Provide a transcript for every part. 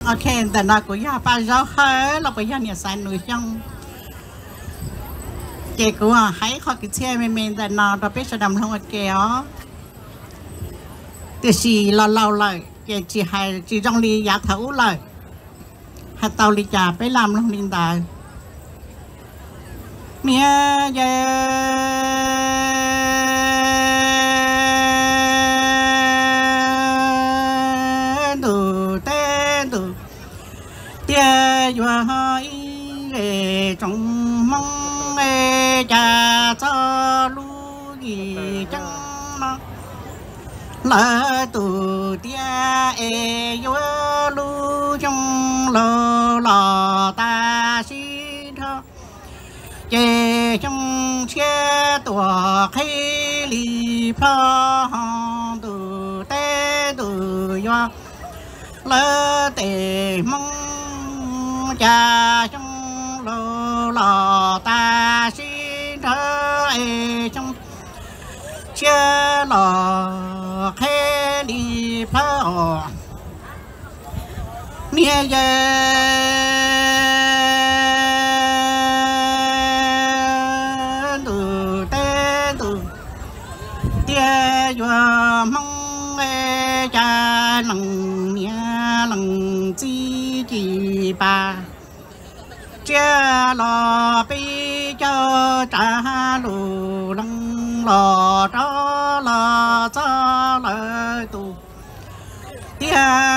okแต่เราก็อยากไปเราเฮ้เราก็อยากเนี่ยใส่หนุ่ยยังเก๋กูอ่ะให้เขากินเชี่ยเมนแต่เราไปแสดงลงมาเก๋อ๋อแต่สิเราเลยเก๋จีให้จีจงลีอยากเท่าเลยให้เตาลีจ่าไปลำลงดินได้เมียเย่ดูเต้ดูเตี้ยอยู่ให้จงมองจะจะรู้กี่จังมาlỡ tù tia yo lu trong lò lò ta si thơ chê trong xe tùa khi li phơ tù tê tù yo lỡ tề mong cha trong lò lò ta si thơ trong chia lò khe đi phao nia ye tu tê tu tia yo mong cha lằng nia lằng chi chi ba chia lò bi cho trả lù lăng lò cho lò cho lời tu tia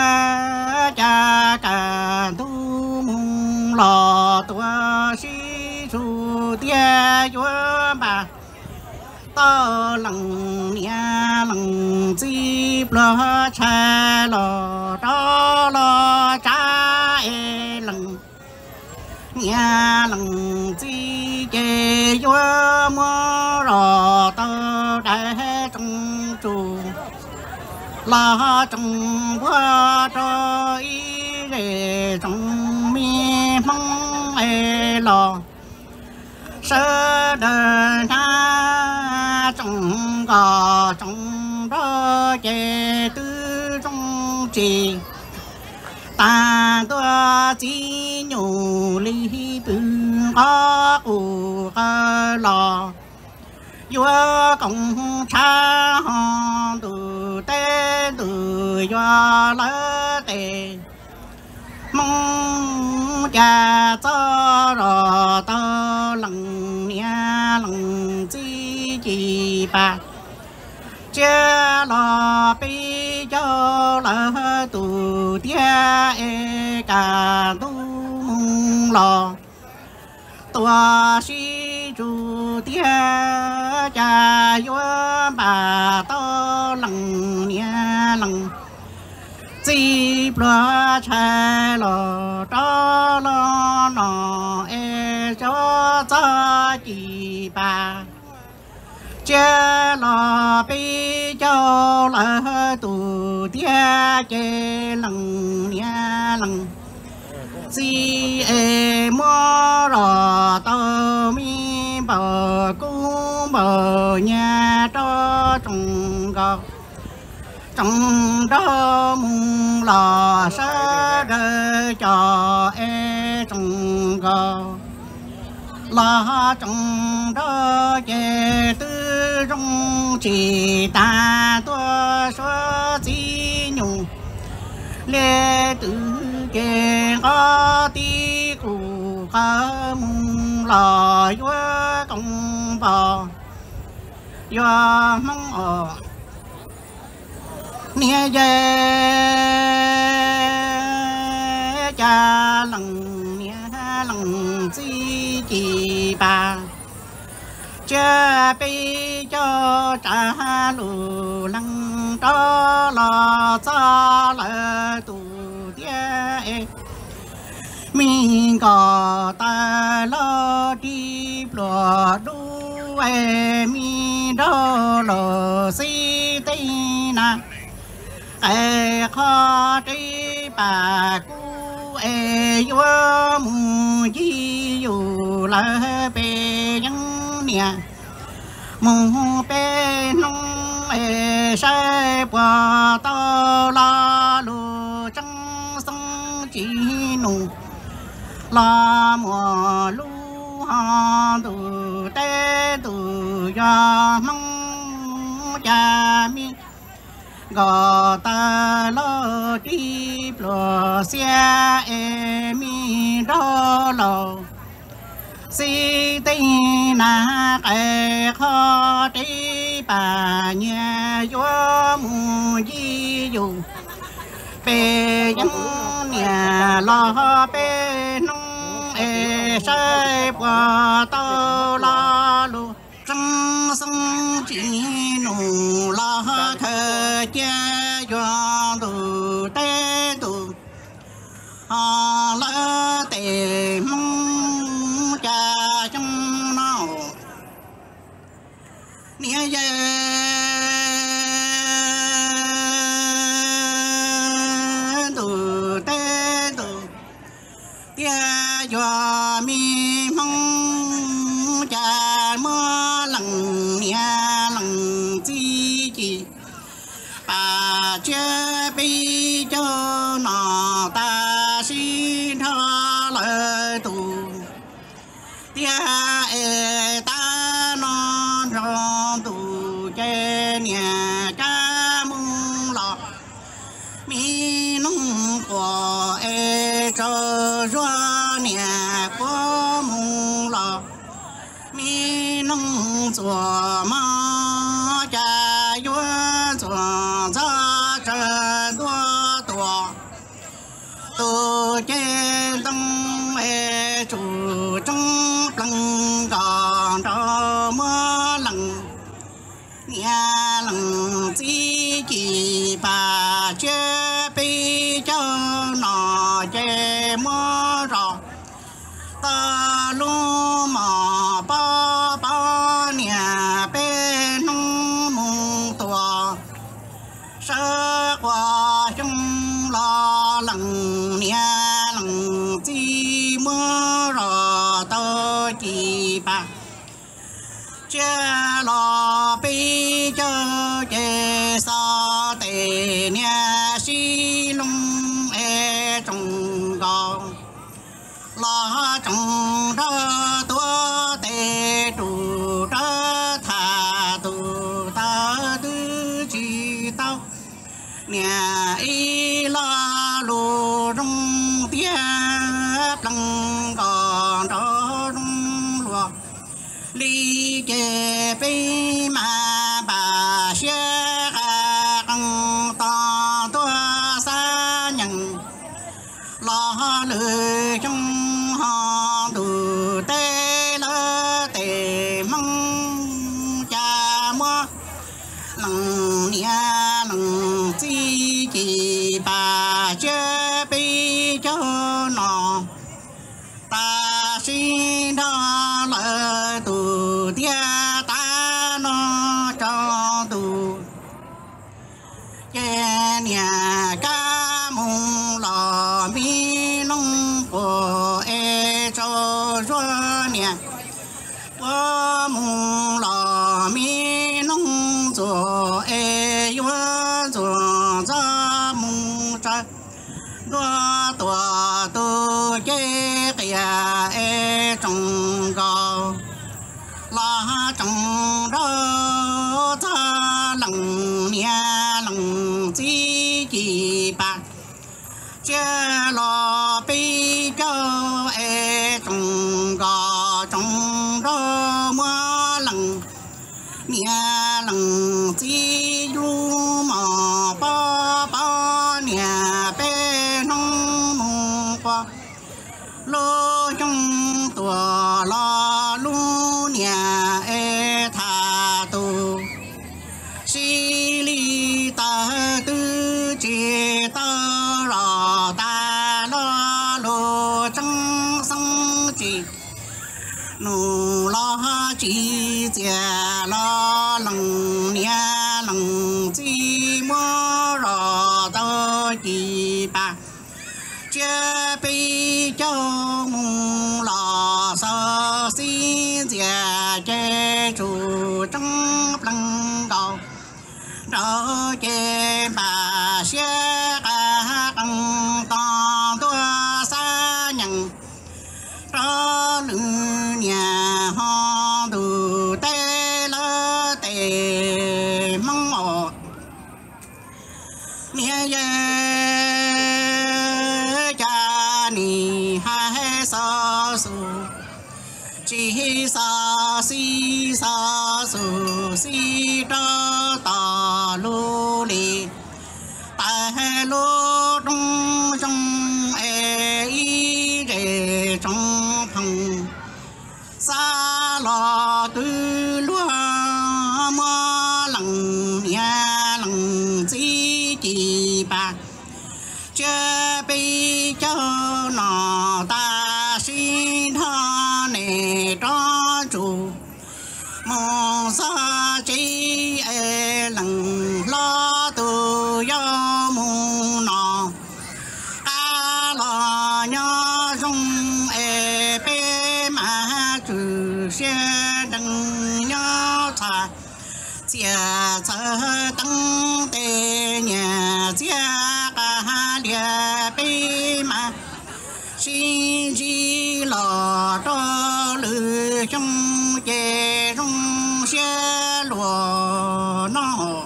cha cả tu mùng lò tua si su tia chúa bà to lằng nia lằng chi blo cha lò cho lò cha lằng nhà lằng chi chê vô mơ rò tơ đá trong trù lo trong qua cho ý rề trong mi mong lò sơ đờ na trong gò trong đó chê tư trong trì ta tua chỉ nhủ ly tư có cụ cơ lò vua công cha hòn từ tê từ do lỡ tề mong cha cho rò tơ lằng nia lằng chi chi bạc chia lò bi cho lỡ tù tia cả tu mong lò tua si chu tia cha yo bà to lằng nia lằng chi blo cha lò cho lo nọ cho chi bà chia lò bi cho lỡ tù tia chê lằng nia lằng si mô rò tơ mi bờ cung bờ nhà cho trồng gò trong đó mùng lò sơ đơ cho trồng gò lo trong đó về tư trong chỉ ta tua số chi nhung lê tử kê có tí cụ có mùng lò vô công bò vô mong ở nia về cha lằng nia lằng chi chi ba cha bi cho trả lù lăng cho lo cho lỡ tù tia mình có ta lo đi lo đu mi đo lo si tây na khó đi bà cu vô mù chi dù là bề nhân nè mù bề nông sai qua to la lu trăng sông chỉ nụ la mùa lu ha tu tê tu ya mong cha mi gò ta lo đi lo xe mi đó lo si tây na cái khó đi bà nhà vô mù di dù bê dân nhà lo bê nông sai qua tao lo lu trăng sông chỉ nụ lo khờ cha doan tu tê tu họ lỡ tề mong cha trong nào nia ye tu tê tu tia doa mi mong cha mơ lằng nia lằng chi chi bà chưa bi cho nó ta xin thọ lời tu tia ta nó rong tu che nhà cha mong lọ mi nông của cho doa nhà của mong lọ mi nông chùa ma cha yua chùa cha trời đua đua tu trên tâm chủ trong lăng gòn đó mơ lăng nhà lăng chi chỉ bà chơi bi cho nó chơi mơ rồi ta lu mà ba nhà bên nông mông tua sơ qua trong lo lằng nhà lằng chi mơ rồi tơ chỉ bà cha lo bi cho che sa tề nhà si lung trong gò lo trong đó tua tề trụ đó thà tụ ta tư chỉ tao nhà y la lù trong tia lăng còn đó trong lúa ly chè bê mà bà xe căng to tua xa nhận lo lười trong họ đủ tê lơ tê mong cha mua lằng nia lằng chi chỉ bà chê bi cho nó ta xin đó lỡ tù tia ta nó cho tù che nhà ca mong lò mi nông của cho nhà của mong lò mi nông cho yo cho ra mong cha đua tua tu che kia trong gò la trong đó ta lằng nia lằng chi chỉ bạc cha lo bi cho trong gò trong đó mưa lằng nia lằng chi du mà ba nia pe nông mông qua lô trong tua lo lu nhà thà tu si li ta tư chi ta rò ta lo lô trong sông chi nụ lo chi chia lo lằng nia lằng chi mơ rò tơ chi ba chia bi cho mong lò sơ xin chia che chủ trong lăng đầu đó che bà xe căng to tua cho lư nhà ho đủ tê lơ tê mong mộ nia ye cha ni hai sa su chỉ sa si cho ta lu li ta lu trong e rề trong phòng xa lò tư lúa mơ lằng nhà lằng chỉ bạc chưa bị cho nó ta xin thọ nề cho chủ mong xa chỉ e lằng lo từ do mù nọ ta lo nhớ rong e bê mà trừ xe đừng nhớ thà chia sẻ tăng tê nhà chia cả địa bê mà xin chỉ lo cho lư trong chè trong xe lúa nó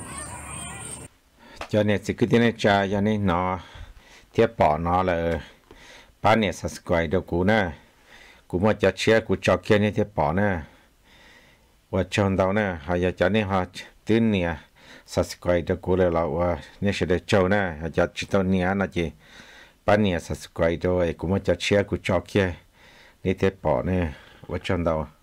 cho nên chỉ cứ thế này cha cho nên nó thiết bỏ nó là bán này subscribe được cú nè cú mà cho chia cú cho kia này thiết bỏ nè và chọn đâu nè họ giờ cho nên họ tin nè subscribe được cú là và nếu sẽ được cho nè họ giờ chỉ tao nè nó chỉ bán này subscribe rồi cú mà cho chia cú cho kia này thiết bỏ nè và chọn đâu